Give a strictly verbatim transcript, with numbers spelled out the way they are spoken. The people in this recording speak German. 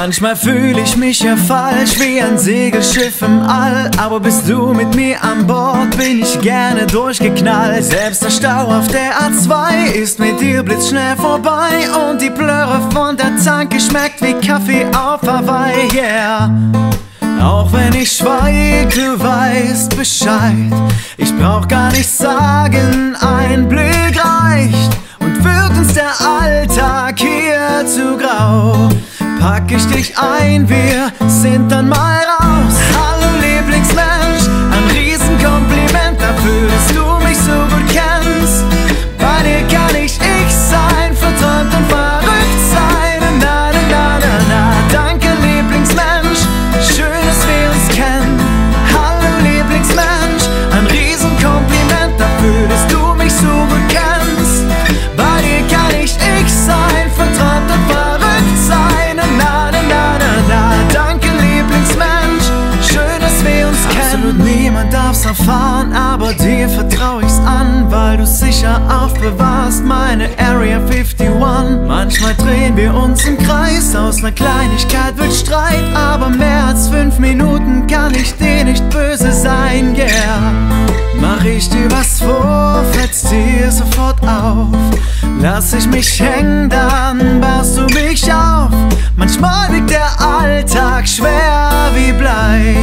Manchmal fühle ich mich ja falsch wie ein Segelschiff im All, aber bist du mit mir an Bord, bin ich gerne durchgeknallt. Selbst der Stau auf der A zwei ist mit dir blitzschnell vorbei und die Plörre von der Tanke schmeckt wie Kaffee auf Hawaii, yeah. Auch wenn ich schweig, du weißt Bescheid. Ich brauch gar nicht sagen, ein Blick reicht. Und wird uns der Alltag hier zu grau, pack ich dich ein, wir sind dann mal raus. Hallo Lieblingsmensch, ein Riesenkompliment dafür, dass du mich so gut kennst. Bei dir kann ich ich sein, verträumt und verrückt sein. Na, na, na, na, na. Danke Lieblingsmensch, schön, dass wir uns kennen. Hallo Lieblingsmensch, ein Riesenkompliment dafür, dass du mich so gut kennst. Bei dir kann ich ich sein, verträumt und verrückt sein. Na, na, na, na, na. Danke Lieblingsmensch, schön, dass wir uns kennen. Absolut niemand darf's erfahren, aber dir vertrau ich's an, weil du sicher aufbewahrst meine Area einundfünfzig. Manchmal drehen wir uns im Kreis, aus ner Kleinigkeit wird Streit, aber mehr als fünf Minuten kann ich dir nicht böse sein, yeah. Mach ich dir was vor, fällt's dir sofort auf. Lass ich mich hängen, dann baust du mich auf. Manchmal wiegt der Alltag schwer wie Blei,